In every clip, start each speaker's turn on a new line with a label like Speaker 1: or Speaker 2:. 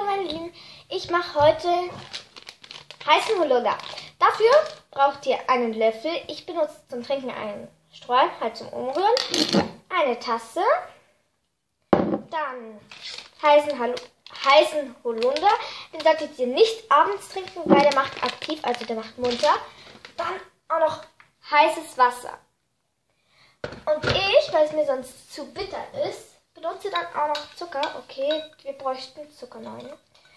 Speaker 1: meine Lieben, ich mache heute heißen Holunder. Dafür braucht ihr einen Löffel. Ich benutze zum Trinken einen Strohhalm, halt zum Umrühren. Eine Tasse. Dann heißen Holunder. Den solltet ihr nicht abends trinken, weil der macht aktiv, also der macht munter. Dann auch noch heißes Wasser. Und ich, weil es mir sonst zu bitter ist, benutze dann auch noch Zucker. Okay, wir bräuchten Zucker, nein.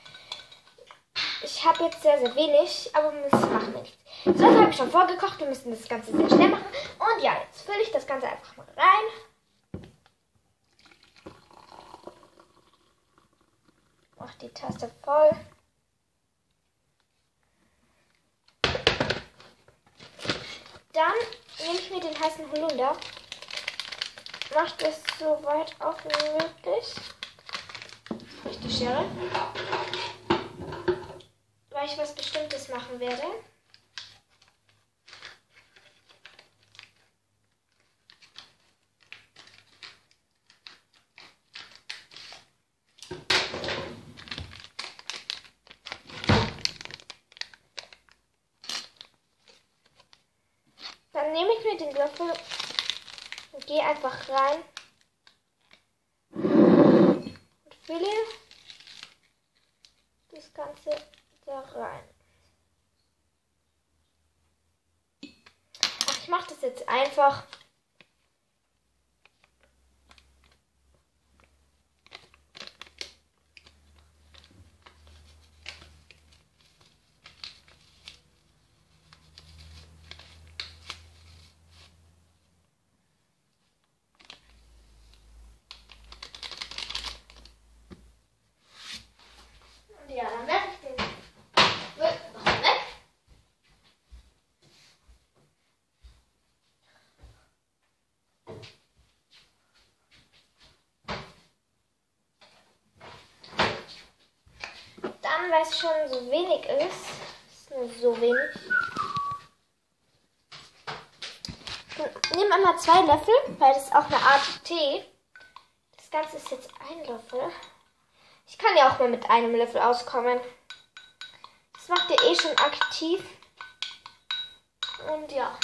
Speaker 1: Ich habe jetzt sehr, sehr wenig, aber das macht nichts. Das Wasser habe ich schon vorgekocht. Wir müssen das Ganze sehr schnell machen. Und ja, jetzt fülle ich das Ganze einfach mal rein. Mach die Tasse voll. Dann nehme ich mir den heißen Holunder. Mach das so weit auf wie möglich. Ich die Schere. Weil ich was Bestimmtes machen werde. Dann nehme ich mir den Löffel und gehe einfach rein und fülle das Ganze da rein. Ach, ich mache das jetzt einfach. Ja, dann werfe ich den noch weg. Dann, weil es schon so wenig ist nur so wenig. Nehmen einmal 2 Löffel, weil das ist auch eine Art Tee. Das Ganze ist jetzt ein Löffel. Ich kann ja auch mal mit einem Löffel auskommen. Das macht ihr eh schon aktiv. Und ja.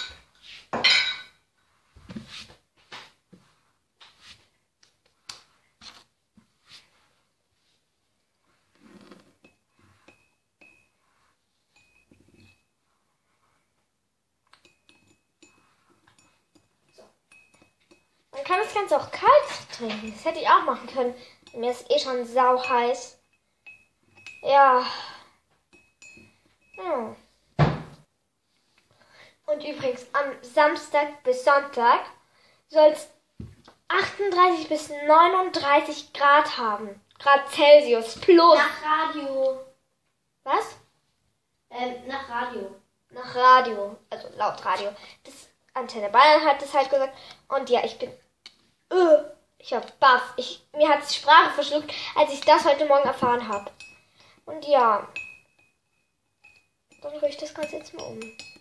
Speaker 1: So. Man kann das Ganze auch kalt trinken. Das hätte ich auch machen können. Mir ist eh schon sau heiß. Ja. Und übrigens, am Samstag bis Sonntag soll es 38 bis 39 Grad haben. Grad Celsius plus.
Speaker 2: Nach Radio.
Speaker 1: Was?
Speaker 2: Nach Radio.
Speaker 1: Nach Radio. Also laut Radio. Das Antenne Bayern hat das halt gesagt. Und ja, ich bin... Ich war baff. Mir hat die Sprache verschluckt, als ich das heute Morgen erfahren habe. Und ja. Dann rühre ich das Ganze jetzt mal um.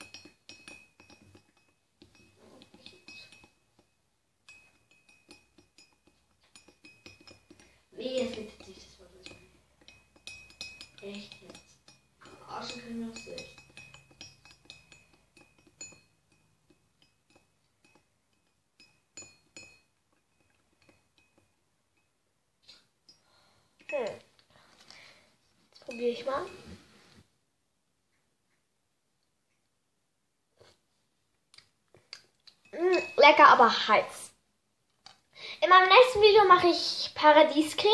Speaker 2: Nee, jetzt wird sich das mal durch. Echt jetzt. Arschen können wir noch selbst.
Speaker 1: Jetzt probiere ich mal. Lecker, aber heiß. In meinem nächsten Video mache ich Paradiescreme.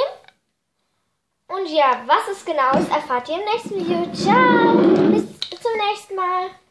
Speaker 1: Und ja, was es genau ist, erfahrt ihr im nächsten Video. Ciao, bis zum nächsten Mal.